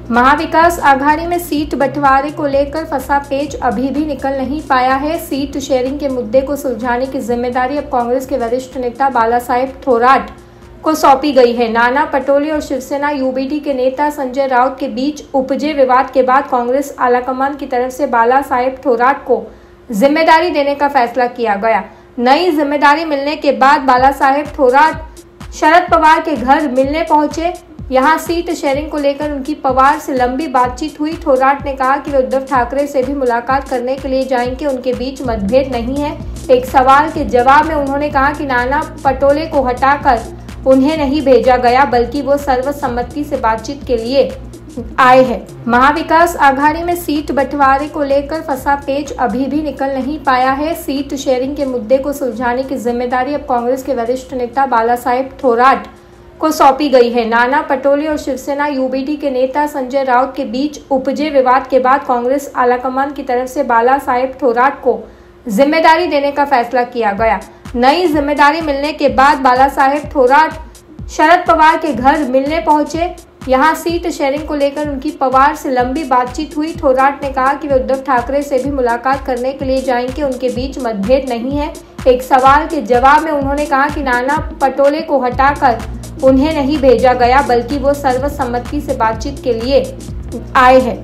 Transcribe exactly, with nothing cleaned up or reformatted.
महाविकास आघाड़ी में सीट बंटवारे को लेकर फंसा पेच अभी भी निकल नहीं पाया है। सीट शेयरिंग के मुद्दे को सुलझाने की जिम्मेदारी अब कांग्रेस के वरिष्ठ नेता बालासाहेब थोराट को सौंपी गई है। नाना पटोले और शिवसेना यूबीडी के नेता संजय राउत के बीच उपजे विवाद के बाद कांग्रेस आलाकमान की तरफ से बालासाहेब थोराट को जिम्मेदारी देने का फैसला किया गया। नई जिम्मेदारी मिलने के बाद बालासाहेब थोराट शरद पवार के घर मिलने पहुंचे। यहां सीट शेयरिंग को लेकर उनकी पवार से लंबी बातचीत हुई। थोराट ने कहा कि वे उद्धव ठाकरे से भी मुलाकात करने के लिए जाएंगे, उनके बीच मतभेद नहीं है। एक सवाल के जवाब में उन्होंने कहा कि नाना पटोले को हटाकर उन्हें नहीं भेजा गया, बल्कि वो सर्वसम्मति से बातचीत के लिए आए हैं। महाविकास आघाड़ी में सीट बंटवारे को लेकर फंसा पेच अभी भी निकल नहीं पाया है। सीट शेयरिंग के मुद्दे को सुलझाने की जिम्मेदारी अब कांग्रेस के वरिष्ठ नेता बालासाहेब थोराट को सौंपी गई है। नाना पटोले और शिवसेना यूबीडी के नेता संजय राउत के बीच उपजे विवाद के बाद कांग्रेस आलाकमान की तरफ से बालासाहेब थोराट को जिम्मेदारी देने का फैसला किया गया। नई जिम्मेदारी मिलने के बाद बालासाहेब थोराट शरद पवार के घर मिलने पहुंचे। यहां सीट शेयरिंग को लेकर उनकी पवार से लंबी बातचीत हुई। थोराट ने कहा कि वे उद्धव ठाकरे से भी मुलाकात करने के लिए जाएंगे, उनके बीच मतभेद नहीं है। एक सवाल के जवाब में उन्होंने कहा कि नाना पटोले को हटाकर उन्हें नहीं भेजा गया, बल्कि वो सर्वसम्मति से बातचीत के लिए आए हैं।